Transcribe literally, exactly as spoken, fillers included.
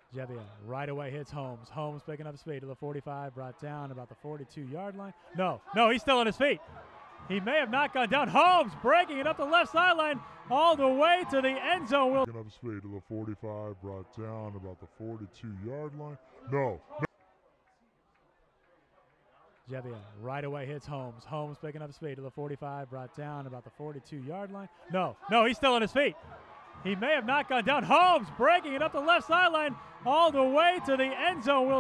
Jebbia right away hits Holmes. Holmes picking up speed to the forty-five, brought down about the forty-two yard line. No, no, he's still on his feet. He may have not gone down. Holmes breaking it up the left sideline all the way to the end zone. Will Picking up speed to the forty-five, brought down about the forty-two yard line. No. no. Jebbia right away hits Holmes. Holmes picking up speed to the forty-five, brought down about the forty-two yard line. No, no, he's still on his feet. He may have not gone down. Holmes breaking it up the left sideline all the way to the end zone. Will